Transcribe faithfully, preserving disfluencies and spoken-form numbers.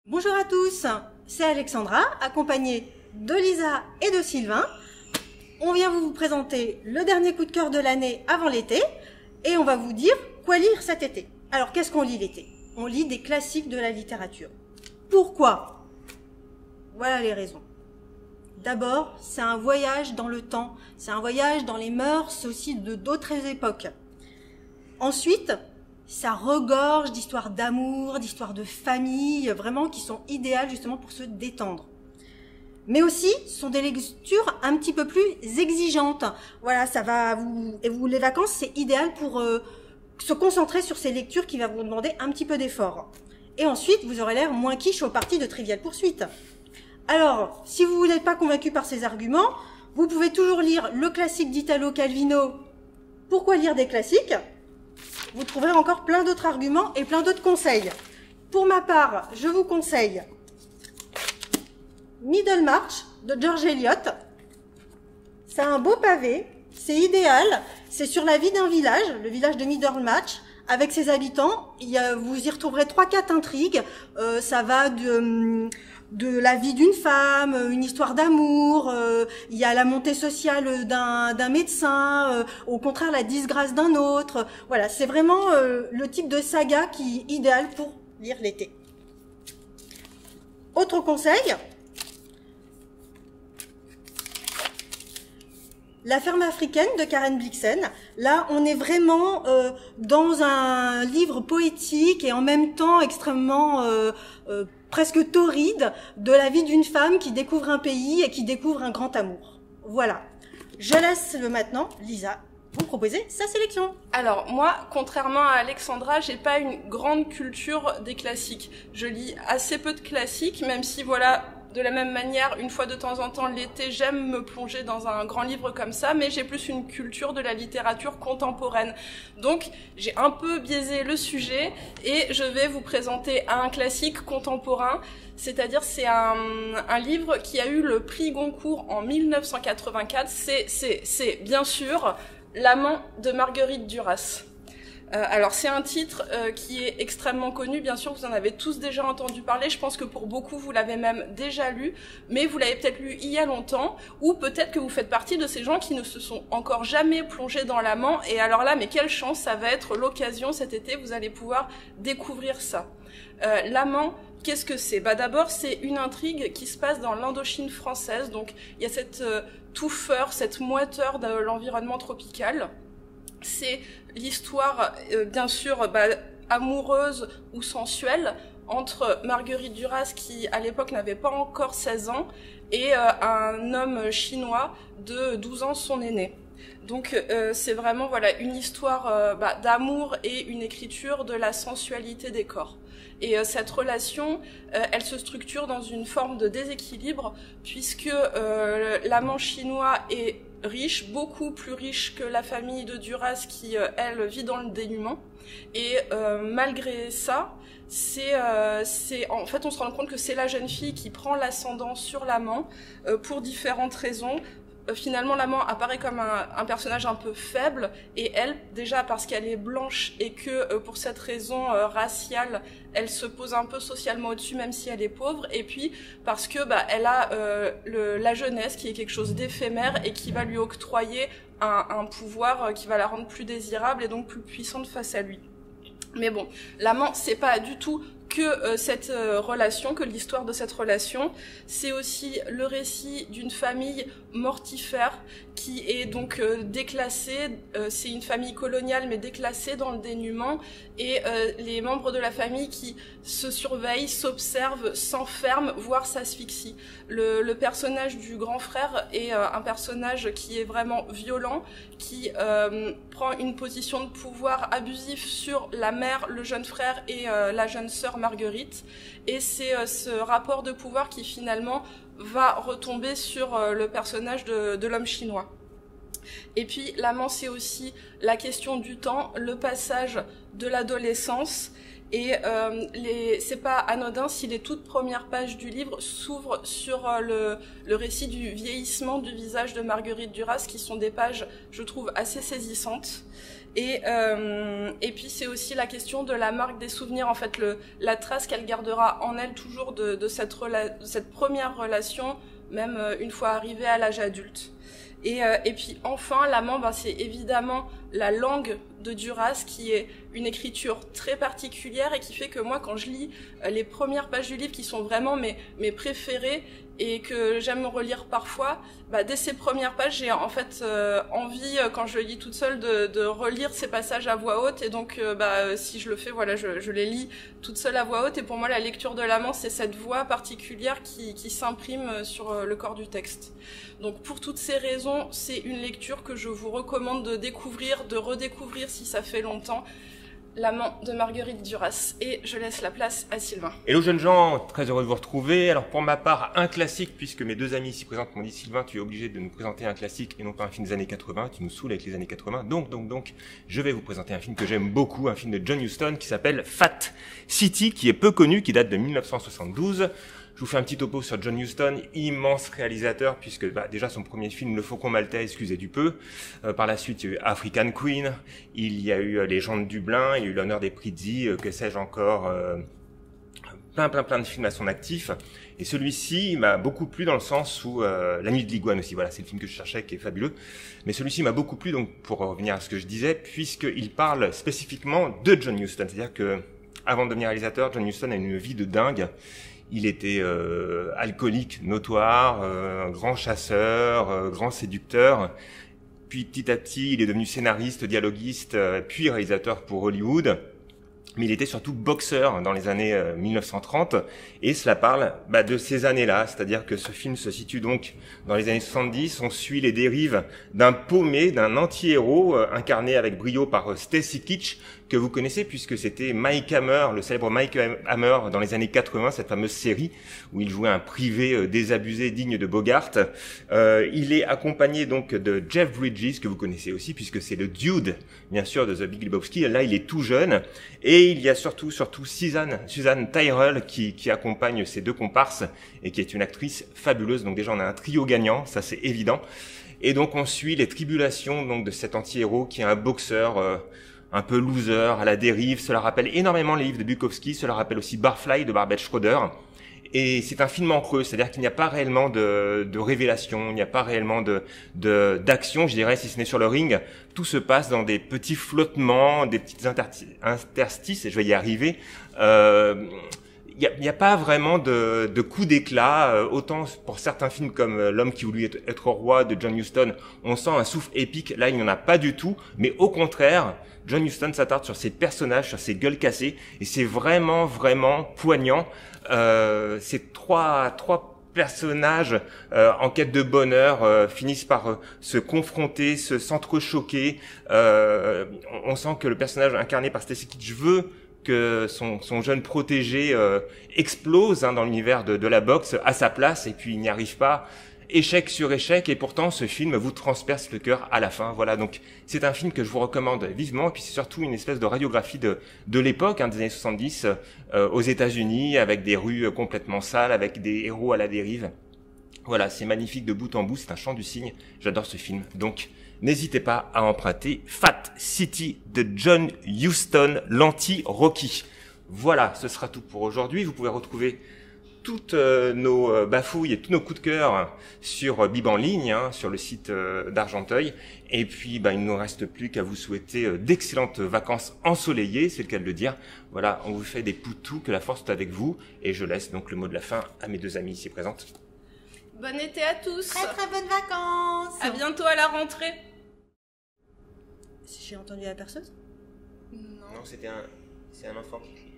Bonjour à tous, c'est Alexandra, accompagnée de Lisa et de Sylvain. On vient vous présenter le dernier coup de cœur de l'année avant l'été et on va vous dire quoi lire cet été. Alors qu'est-ce qu'on lit l'été? On lit des classiques de la littérature. Pourquoi? Voilà les raisons. D'abord, c'est un voyage dans le temps, c'est un voyage dans les mœurs aussi de d'autres époques. Ensuite, ça regorge d'histoires d'amour, d'histoires de famille, vraiment qui sont idéales justement pour se détendre. Mais aussi, ce sont des lectures un petit peu plus exigeantes. Voilà, ça va vous... Et vous, les vacances, c'est idéal pour euh, se concentrer sur ces lectures qui vont vous demander un petit peu d'effort. Et ensuite, vous aurez l'air moins quiche aux parties de Trivial Poursuite. Alors, si vous n'êtes pas convaincu par ces arguments, vous pouvez toujours lire le classique d'Italo Calvino. Pourquoi lire des classiques? Vous trouverez encore plein d'autres arguments et plein d'autres conseils. Pour ma part, je vous conseille Middlemarch de George Eliot. C'est un beau pavé, c'est idéal, c'est sur la vie d'un village, le village de Middlemarch, avec ses habitants. Il y a, vous y retrouverez trois quatre intrigues, euh, ça va de... de la vie d'une femme, une histoire d'amour, euh, il y a la montée sociale d'un d'un médecin, euh, au contraire la disgrâce d'un autre. Voilà, c'est vraiment euh, le type de saga qui est idéal pour lire l'été. Autre conseil, La ferme africaine de Karen Blixen. Là, on est vraiment euh, dans un livre poétique et en même temps extrêmement euh, euh, presque torride de la vie d'une femme qui découvre un pays et qui découvre un grand amour. Voilà. Je laisse maintenant Lisa vous proposer sa sélection. Alors moi, contrairement à Alexandra, j'ai pas une grande culture des classiques. Je lis assez peu de classiques, même si voilà, de la même manière, une fois de temps en temps l'été, j'aime me plonger dans un grand livre comme ça, mais j'ai plus une culture de la littérature contemporaine. Donc j'ai un peu biaisé le sujet et je vais vous présenter un classique contemporain. C'est-à-dire c'est un, un livre qui a eu le prix Goncourt en mille neuf cent quatre-vingt-quatre. C'est, c'est, c'est bien sûr L'amant de Marguerite Duras. Euh, alors c'est un titre euh, qui est extrêmement connu, bien sûr vous en avez tous déjà entendu parler, je pense que pour beaucoup vous l'avez même déjà lu, mais vous l'avez peut-être lu il y a longtemps, ou peut-être que vous faites partie de ces gens qui ne se sont encore jamais plongés dans l'amant, et alors là, mais quelle chance, ça va être l'occasion cet été, vous allez pouvoir découvrir ça. Euh, l'amant, qu'est-ce que c'est? Bah d'abord c'est une intrigue qui se passe dans l'Indochine française, donc il y a cette euh, touffeur, cette moiteur de l'environnement tropical. C'est l'histoire, euh, bien sûr, bah, amoureuse ou sensuelle entre Marguerite Duras, qui à l'époque n'avait pas encore seize ans, et euh, un homme chinois de douze ans, son aîné. Donc euh, c'est vraiment voilà une histoire euh, bah, d'amour et une écriture de la sensualité des corps. Et euh, cette relation, euh, elle se structure dans une forme de déséquilibre, puisque euh, l'amant chinois est riche, beaucoup plus riche que la famille de Duras qui, euh, elle, vit dans le dénuement. Et euh, malgré ça, c'est, euh, c'est, en fait, on se rend compte que c'est la jeune fille qui prend l'ascendant sur l'amant euh, pour différentes raisons. Euh, finalement, l'amant apparaît comme un, un personnage un peu faible, et elle, déjà parce qu'elle est blanche et que euh, pour cette raison euh, raciale, elle se pose un peu socialement au-dessus, même si elle est pauvre, et puis parce que bah, elle a euh, le, la jeunesse qui est quelque chose d'éphémère et qui va lui octroyer un, un pouvoir euh, qui va la rendre plus désirable et donc plus puissante face à lui. Mais bon, l'amant, c'est pas du tout que euh, cette euh, relation, que l'histoire de cette relation, c'est aussi le récit d'une famille mortifère qui est donc euh, déclassée, euh, c'est une famille coloniale mais déclassée dans le dénuement, et euh, les membres de la famille qui se surveillent, s'observent, s'enferment, voire s'asphyxient. Le, le personnage du grand frère est euh, un personnage qui est vraiment violent, qui euh, prend une position de pouvoir abusif sur la mère, le jeune frère et euh, la jeune sœur Marguerite, et c'est euh, ce rapport de pouvoir qui finalement va retomber sur euh, le personnage de, de l'homme chinois. Et puis l'amant, c'est aussi la question du temps, le passage de l'adolescence, et euh, les, c'est pas anodin si les toutes premières pages du livre s'ouvrent sur euh, le, le récit du vieillissement du visage de Marguerite Duras, qui sont des pages, je trouve, assez saisissantes. Et, euh, et puis c'est aussi la question de la marque des souvenirs, en fait, le, la trace qu'elle gardera en elle toujours de, de, cette, rela- de cette première relation, même euh, une fois arrivée à l'âge adulte. Et, euh, et puis enfin, l'amant, ben, c'est évidemment la langue de Duras, qui est une écriture très particulière et qui fait que moi, quand je lis euh, les premières pages du livre, qui sont vraiment mes, mes préférées et que j'aime relire parfois, bah, dès ces premières pages, j'ai en fait euh, envie, euh, quand je lis toute seule, de, de relire ces passages à voix haute. Et donc, euh, bah, euh, si je le fais, voilà, je, je les lis toute seule à voix haute. Et pour moi, la lecture de l'amant, c'est cette voix particulière qui, qui s'imprime sur euh, le corps du texte. Donc, pour toutes ces raisons, c'est une lecture que je vous recommande de découvrir, de redécouvrir si ça fait longtemps. L'amant de Marguerite Duras. Et je laisse la place à Sylvain. Hello jeunes gens, très heureux de vous retrouver. Alors pour ma part, un classique, puisque mes deux amis ici présents m'ont dit Sylvain, tu es obligé de nous présenter un classique et non pas un film des années quatre-vingts, tu nous saoules avec les années quatre-vingts. Donc, donc, donc, je vais vous présenter un film que j'aime beaucoup, un film de John Huston qui s'appelle Fat City, qui est peu connu, qui date de mille neuf cent soixante-douze. Je vous fais un petit topo sur John Huston, immense réalisateur, puisque bah, déjà son premier film, Le Faucon Maltais, excusez du peu. Euh, par la suite, il y a eu African Queen, il y a eu euh, Les gens de Dublin, il y a eu l'honneur des Prizzi, euh, que sais-je encore, euh, plein plein plein de films à son actif. Et celui-ci m'a beaucoup plu dans le sens où euh, La Nuit de l'Iguane aussi, voilà, c'est le film que je cherchais, qui est fabuleux. Mais celui-ci m'a beaucoup plu, donc pour revenir à ce que je disais, puisqu'il parle spécifiquement de John Huston, c'est-à-dire que avant de devenir réalisateur, John Huston a une vie de dingue. Il était euh, alcoolique notoire, euh, grand chasseur, euh, grand séducteur. Puis petit à petit, il est devenu scénariste, dialoguiste, euh, puis réalisateur pour Hollywood. Mais il était surtout boxeur dans les années euh, mille neuf cent trente. Et cela parle bah, de ces années-là. C'est-à-dire que ce film se situe donc dans les années soixante-dix. On suit les dérives d'un paumé, d'un anti-héros, euh, incarné avec brio par euh, Stacy Keach, que vous connaissez puisque c'était Mike Hammer, le célèbre Mike Hammer dans les années quatre-vingts, cette fameuse série où il jouait un privé euh, désabusé digne de Bogart. Euh, il est accompagné donc de Jeff Bridges, que vous connaissez aussi puisque c'est le dude, bien sûr, de The Big Lebowski. Là, il est tout jeune. Et il y a surtout, surtout Suzanne, Suzanne Tyrrell qui, qui accompagne ces deux comparses et qui est une actrice fabuleuse. Donc déjà, on a un trio gagnant, ça c'est évident. Et donc, on suit les tribulations donc de cet anti-héros qui est un boxeur euh, un peu loser, à la dérive. Cela rappelle énormément les livres de Bukowski, cela rappelle aussi Barfly de Barbet Schroeder. Et c'est un film en creux, c'est-à-dire qu'il n'y a pas réellement de, de révélation, il n'y a pas réellement de, de, d'action, je dirais, si ce n'est sur le ring. Tout se passe dans des petits flottements, des petites interstices, et je vais y arriver. Euh, Il n'y a, y a pas vraiment de, de coup d'éclat, euh, autant pour certains films comme euh, L'homme qui voulut être, être roi de John Huston, on sent un souffle épique. Là, il n'y en a pas du tout, mais au contraire, John Huston s'attarde sur ses personnages, sur ses gueules cassées, et c'est vraiment, vraiment poignant. Euh, ces trois, trois personnages euh, en quête de bonheur euh, finissent par euh, se confronter, se s'entrechoquer. Euh, on, on sent que le personnage incarné par Stacy Keach veut que son, son jeune protégé euh, explose hein, dans l'univers de, de la boxe à sa place, et puis il n'y arrive pas, échec sur échec, et pourtant ce film vous transperce le cœur à la fin. Voilà, donc c'est un film que je vous recommande vivement, et puis c'est surtout une espèce de radiographie de, de l'époque, hein, des années soixante-dix, euh, aux États-Unis, avec des rues complètement sales, avec des héros à la dérive. Voilà, c'est magnifique de bout en bout, c'est un chant du cygne, j'adore ce film, donc n'hésitez pas à emprunter Fat City de John Huston, l'anti-Rocky. Voilà, ce sera tout pour aujourd'hui. Vous pouvez retrouver toutes euh, nos euh, bafouilles et tous nos coups de cœur sur euh, Bib en ligne, hein, sur le site euh, d'Argenteuil. Et puis, bah, il ne nous reste plus qu'à vous souhaiter euh, d'excellentes vacances ensoleillées, c'est le cas de le dire. Voilà, on vous fait des poutous, que la force est avec vous. Et je laisse donc le mot de la fin à mes deux amis ici présentes. Bon été à tous. Très très bonnes vacances. À bientôt à la rentrée. J'ai entendu la perceuse? Non. Non, c'était un, c'est un enfant qui crie.